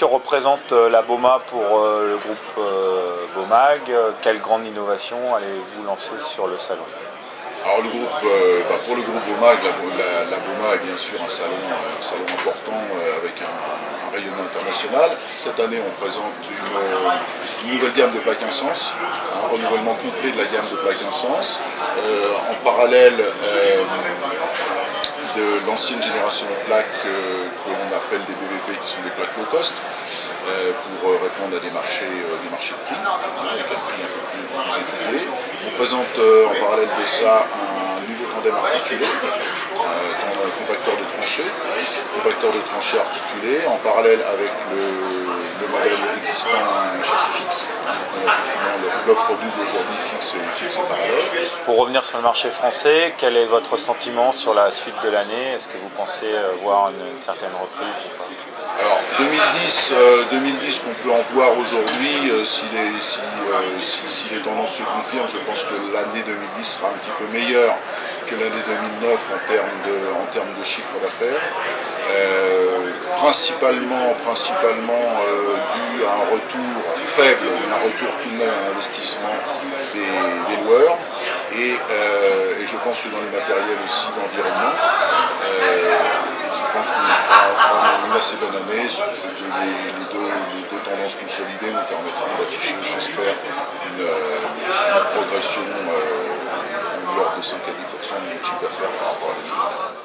que représente la BOMA pour le groupe BOMAG? Quelle grande innovation allez-vous lancer sur le salon? Alors le groupe, pour le groupe BOMAG, la BOMA est bien sûr un salon important avec un rayonnement international. Cette année, on présente une nouvelle gamme de plaques Insens, un renouvellement complet de la gamme de plaques Insens. En parallèle de l'ancienne génération de plaques que l'on appelle des BVP, qui sont des plaques low cost, pour répondre à des marchés de prix, avec un prix un peu plus équilibré. On présente en parallèle de ça un nouveau tandem articulé, dans le compacteur de tranchée articulé, en parallèle avec le modèle existant, un châssis fixe. L'offre double aujourd'hui fixe et parallèle. Pour revenir sur le marché français, quel est votre sentiment sur la suite de l'année? Est-ce que vous pensez voir une certaine reprise ou pas? Alors 2010 qu'on peut en voir aujourd'hui, si les tendances se confirment, je pense que l'année 2010 sera un petit peu meilleure que l'année 2009 en termes de chiffre d'affaires. Principalement dû à un retour faible, mais un retour tout de même à l'investissement des loueurs. Et je pense que dans les matériels aussi d'environnement, je pense qu'on fera une assez bonne année, ce qui fait que les deux tendances consolidées nous permettront d'afficher, j'espère, une progression de l'ordre de 5 à 10% de notre chiffre d'affaires par rapport à 2009.